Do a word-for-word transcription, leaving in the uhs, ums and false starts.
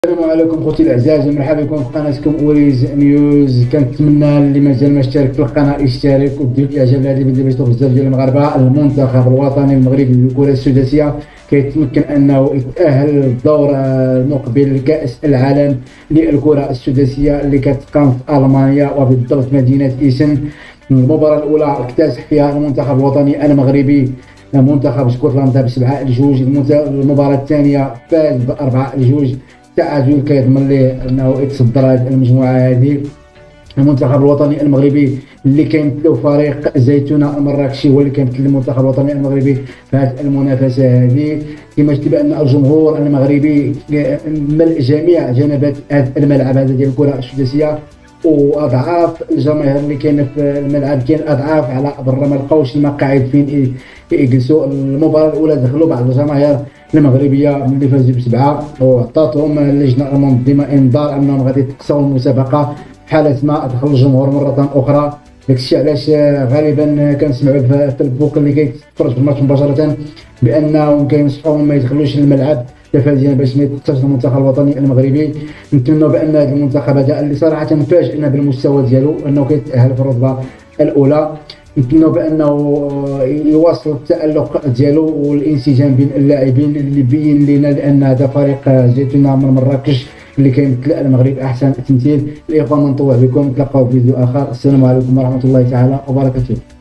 السلام عليكم خوتي الاعزاء، مرحبا بكم في قناتكم اوريز نيوز. كنتمنى اللي مازال ما اشترك في القناه يشترك ودير الاعجاب لهذه الفيديو باش توصل بزاف ديال المغاربه. المنتخب الوطني المغربي للكره السداسيه كيتمكن انه يتاهل للدور المقبل لكاس العالم للكره السداسيه اللي كتقام في المانيا وبالضبط مدينه ايسن. المباراه الاولى اكتسح فيها المنتخب الوطني المغربي منتخب اسكتلندا بسبعه لجوج. المباراه الثانيه فاز باربعه لجوج. التعادل كيضمن ليه انه يتصدر هذه المجموعه هذه. المنتخب الوطني المغربي اللي كيمثلو فريق زيتونه المراكشي هو اللي كيمثل المنتخب الوطني المغربي في هذه المنافسه هذه. كما شفت بان الجمهور المغربي ملء جميع جنبات هذا الملعب هذا ديال الكره السداسيه، واضعاف الجماهير اللي كاينه في الملعب كاين اضعاف على برا ما لقاوش المقاعد فين يجلسوا. المباراه الاولى دخلوا بعض الجماهير المغربيه ملي فازوا بسبعه وعطاتهم اللجنه المنظمه انذار انهم غادي يتقصوا المسابقه في حاله ما دخل الجمهور مره اخرى. داكشي علاش غالبا كنسمعوا في الفيسبوك اللي كيتفرج في الماتش مباشره بانهم كينصحوهم ما يدخلوش للملعب تفاديا باش ما يتقصش المنتخب الوطني المغربي. نتمنوا بان هذا المنتخب هذا اللي صراحه فاجئنا بالمستوى ديالو انه كيتاهل في الرتبه الاولى، نتمنوا بانه يواصل التالق ديالو والانسجام بين اللاعبين اللي بين لنا لان هذا فريق زيتونه من مراكش اللي كيمثل المغرب احسن تمثيل. الاخوان منطوع بكم، نتلاقاو في فيديو اخر. السلام عليكم ورحمه الله تعالى وبركاته.